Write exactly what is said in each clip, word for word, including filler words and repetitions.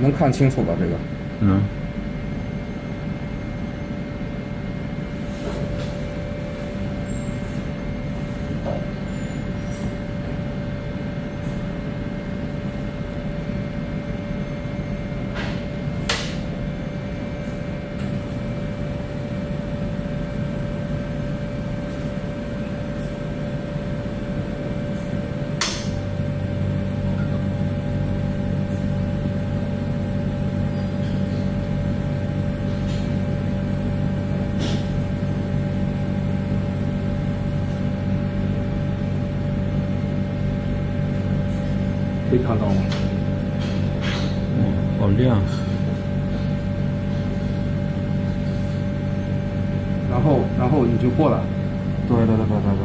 能看清楚吧？这个， 嗯。 可以看到吗？ 嗯，好亮。 然后，然后你就过来。对对对对对对。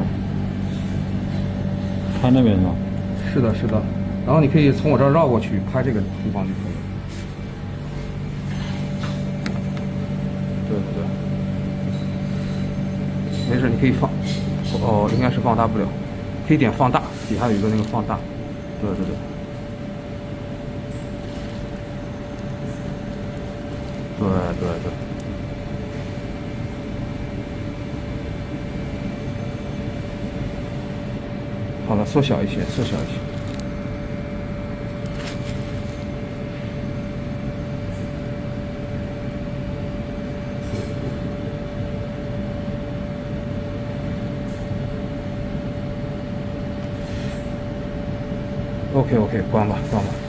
拍那边是吧？ 是的，是的。然后你可以从我这儿绕过去，拍这个地方就可以。对对对。没事，你可以放。哦，应该是放大不了，可以点放大，底下有一个那个放大。对对对。对对对。好了，缩小一些，缩小一些。OK OK，关吧，关吧。